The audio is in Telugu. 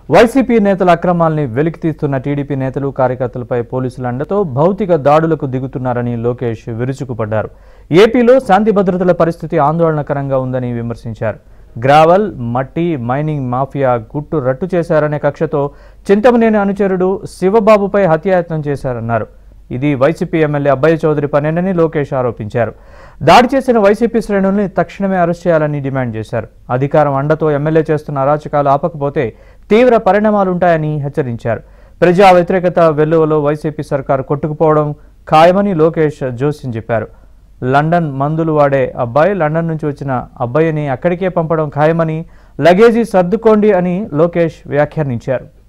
వైసీపీ నేతల అక్రమాల్ని వెలికితీస్తున్న టీడీపీ నేతలు కార్యకర్తలపై పోలీసుల అండతో భౌతిక దాడులకు దిగుతున్నారని లోకేష్ విరుచుకుపడ్డారు. ఏపీలో శాంతి భద్రతల పరిస్థితి ఆందోళనకరంగా ఉందని విమర్శించారు. గ్రావెల్, మట్టి మైనింగ్ మాఫియా గుట్టు రట్టు చేశారనే కక్షతో చింతమనేని అనుచరుడు శివబాబుపై హత్యాయత్నం చేశారన్నారు. ఇది వైసీపీ ఎమ్మెల్యే అబ్బయ్య చౌదరి పనేనని లోకేష్ ఆరోపించారు. దాడి చేసిన వైసీపీ శ్రేణుల్ని తక్షణమే అరెస్ట్ చేయాలని డిమాండ్ చేశారు. అధికారం అండతో ఎమ్మెల్యే చేస్తున్న అరాచకాలు ఆపకపోతే తీవ్ర పరిణామాలుంటాయని హెచ్చరించారు. ప్రజా వ్యతిరేకత వెల్లువలో వైసీపీ సర్కారు కొట్టుకుపోవడం ఖాయమని లోకేష్ జోస్యం చెప్పారు. లండన్ మందులు వాడే అబ్బాయి లండన్ నుంచి వచ్చిన అబ్బాయిని అక్కడికే పంపడం ఖాయమని, లగేజీ సర్దుకోండి అని లోకేష్ వ్యాఖ్యానించారు.